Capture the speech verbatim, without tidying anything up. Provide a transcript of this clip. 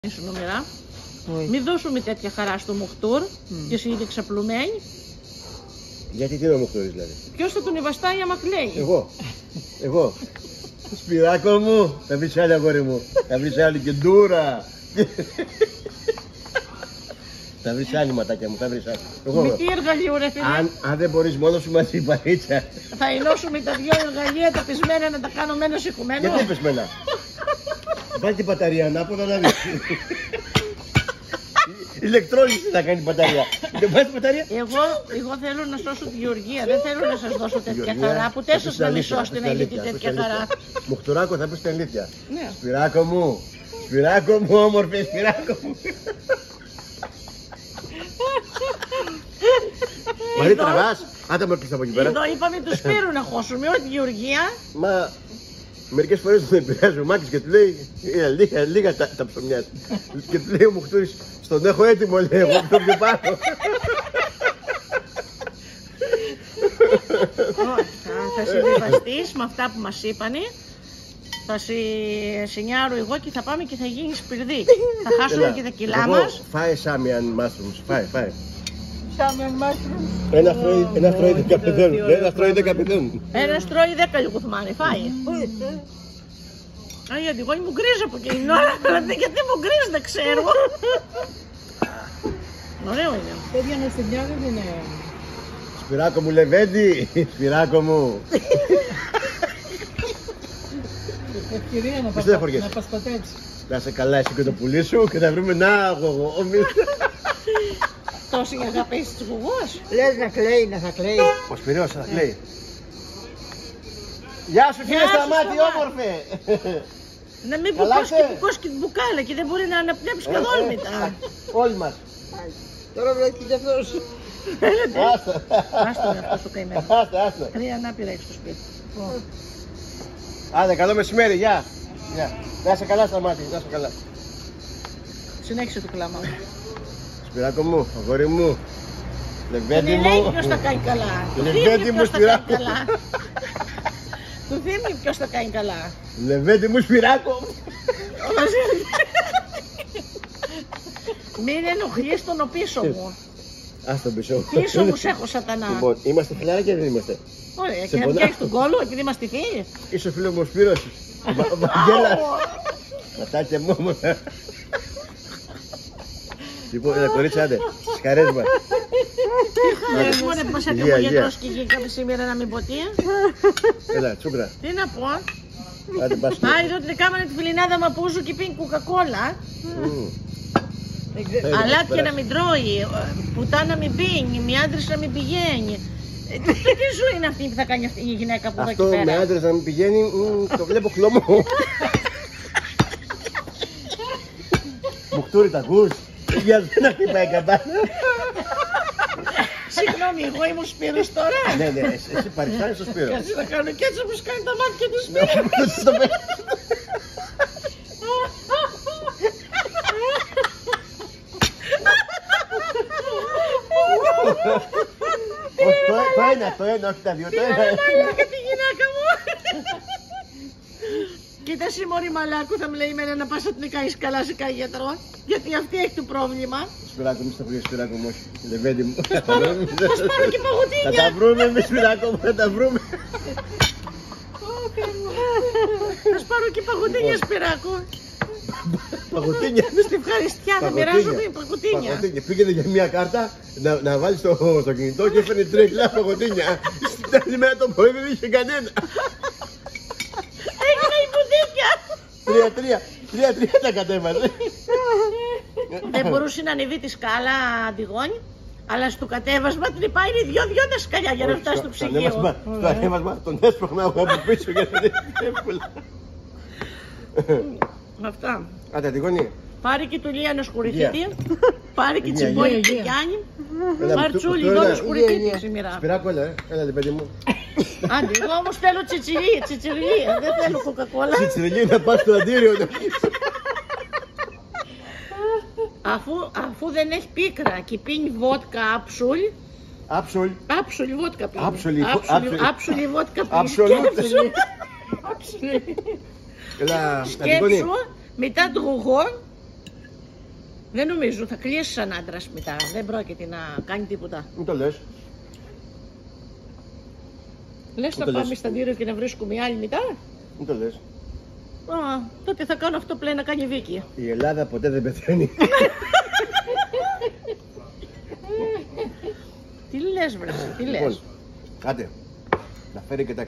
Σου νούμερα. Μην δώσουμε τέτοια χαρά στο Μουχτούρ mm. και εσύ είναι ξαπλωμένη. Γιατί τι είναι ο Μουχτούρης δηλαδή? Ποιος θα τον ευαστάει άμα κλαίει? Εγώ. Εγώ. Σπυράκο μου, θα βρεις άλλη αγόρι μου. Θα βρεις άλλη και ντούρα. Θα βρεις άλλη ματάκια μου, θα βρεις άλλη. Εγώ. Με τι εργαλείο ρε φίλε? Αν, αν δεν μπορείς μόνος σου μαζί η παρίτσα. Θα ενώσουμε τα δυο εργαλεία τα πεσμένα να τα κάνω μένος ηχουμένο. Γιατί πεσμένα? Βάλει την μπαταρία ανάποδα να δεις. Ηλεκτρόλυση θα κάνει μπαταρία. Δεν βάζει μπαταρία. Εγώ, εγώ θέλω να σώσω τη Γεωργία. Δεν θέλω να σας δώσω τέτοια χαρά. Που τέσσερις να με σώσετε να έχετε τέτοια χαρά. Μουχτουράκο, θα πεις την αλήθεια. Ναι. Σπυράκο μου. Σπυράκο μου, όμορφε, Σπυράκο μου. Μαρή τραβάς. Άντε με κλειστά από εκεί πέρα. Εδώ είπαμε του Σπύρου να χώσουμε, όχι τη Γεωργία. Μα μερικές φορές δεν επηρεάζει ο Μάκης και του λέει λίγα, λίγα τα, τα ψωμιά. Και του λέει ο Μουχτούρης, στον έχω έτοιμο, λέει, εγώ το πιο πάνω. Θα συμβιβαστείς με αυτά που μας είπανε. Θα σινιάρω εγώ και θα πάμε και θα γίνει σπυρδί. Θα χάσουμε και τα κιλά μας. Φάε σάμιαν μάστρουμς, φάε, φάε. Σάμιαν μάστρουμς. Ένας τρώει δέκα παιδών, ένας τρώει δέκα παιδών. Ένας τρώει δέκα λιγοθμάνε, φάε. Α, γιατί εγώ μου γκρίζω από εκείνη την ώρα, αλλά γιατί μου γκρίζει δεν ξέρω. Ωραίο είναι. Τέτοια να στην πιάνει δεν είναι. Σπυράκο μου Λεβέντη, Σπυράκο μου. Ευκαιρία να, πασπα... να πασπατέψει. Να σε καλά εσύ και το πουλί σου και θα βρούμε να αγωγό. Τόση αγαπήσεις τους γουγούς. Λες να κλαίει, να θα κλαίει. Ο Σπυρός θα κλαίει. Γεια σου φίλε Σταμάτη, όμορφε. Να μην πουκώσει και την μπουκάλα και δεν μπορεί να αναπνεύσει καθόλου μετά. Όλοι μας. Τώρα βλέπει και αυτός. Άστα. Άστα είναι αυτός ο καημένος. Άστα, άστα. Τρία ανάπηρα έχει στο σπίτι. Άντε, καλό μεσημέρι, γεια. Να είσαι καλά Σταμάτη, να είσαι καλά. Συνέχισε το κλάμα μου. Σπυράκο μου, αγόρι μου. Λεβέντη μου. Δεν λέει ποιος θα κάνει καλά. Λεβέντη μου, Σπυράκο. Του δίνει ποιος θα κάνει καλά. Λεβέντη μου, Σπυράκο. Μην ενοχλείς τον πίσω μου. Ας τον πίσω. Πίσω μου σε έχω σατανά. Λοιπόν, είμαστε φιλάρα και δεν είμαστε? Ωραία, και να πιάσεις τον κόλλο επειδή είμαστε φίλοι. Είσαι ο φίλος μου ο Σπύρος. Βαγγέλας. Ματάκια μου όμορφα. Λοιπόν, ένα κορίτσι, άντε, στις χαρές μας. Τι μόνε που μας έκανε ο γιατρός και γήκαμε σήμερα να μην πω τι. Έλα, τσούκρα. Τι να πω. Άντε, πας. Α, εδώ την κάμανε τη φιλινάδα μαπούζου και πίνει κοκακόλα. Αλλά και να μην τρώει, πουτά να μην πίνει, μη άντρες να μην πηγαίνει. Τι ζωή είναι αυτή που θα κάνει αυτή η γυναίκα που εδώ εκεί πέρα? Αυτό με άντρες να μην πηγαίνει, το βλέπω χλωμό. Μουχτούρη τα ακούς? Για δεν χτυπάει καμπάνα. Συγγνώμη, εγώ είμαι ο Σπύρος τώρα. Ναι, ναι, εσύ παριστάνεις ο Σπύρος. Κάτσε να κάνω και έτσι όπως κάνει τα μάτια του Σπύρου. Το ένα, το ένα, όχι τα δύο, το ένα. Μαλάκα τη γυναίκα μου. Κοίτα εσύ μωρή μαλάκου, θα μου λέει εμένα να πας να την κάνεις καλά σε κανένα γιατρό. Γιατί αυτή έχει το πρόβλημα. Σπυράκο μου, στα βρει, Σπυράκο μου, όχι. Λεβέντη μου. Θα πάρω και παγωτίνια. Θα τα βρούμε εμείς, Σπυράκο μου, θα τα βρούμε. Θα πάρω και παγωτίνια, Σπυράκο. Παγωτίνια. Στην ευχαριστιά θα μοιράζομαι παγωτίνια. Πήγαινε για μια κάρτα να, να βάλεις στο, στο κινητό και έφερε τρία κιλά παγωτίνια. Στην άλλη μέρα το πρωί δεν είχε κανένα. Έγινα η μπουδίκια. Τρία, τρία, τρία, τρία τα κατέβαζε. Δεν μπορούσε να ανεβεί τη σκάλα Αντιγόνη, αλλά στο κατέβασμα τρυπάει δυο-δυο τα σκαλιά για να φτάσει στο ψυγείο. Στο ανέβασμα τον έσπρωχνα από πίσω για να δεν είναι εύκολα. Αυτά. Άντε, Αντιγόνη. Πάρε και του Λία να σκουρηθείτε. Πάρε και τσιμπόνι και Γιάννη. Πάρε τσούλι εδώ να σκουρηθείτε σήμερα. Σπυράκο, έλα, έλα, παιδί μου. Άντε, εγώ όμως θέλω τσιτσιλί, τσιτσιλί, δεν θέλω κοκακόλα. Τσιτσιλί να πας στο αντίριο. Αφού, αφού δεν έχει πίκρα και πίνει βότκα άψουλ. Άψουλ. Άψουλ βότκα πίνει. Άψουλη. Άψουλη βότκα πίνει. Άψουλη. Σκέψου μετά το γογό Δεν νομίζω, θα κλείσει σαν άντρας μετά. Δεν πρόκειται να κάνει τίποτα. Μην το λες. Λες να το πάμε λες. στα ντύριο και να βρίσκουμε άλλη μετά. Μην το λες. Α, τότε θα κάνω αυτό που λέει να κάνει η Βίκη. Η Ελλάδα ποτέ δεν πεθαίνει. Τι λες βρε, τι λες. Λοιπόν, άντε, να φέρει και τα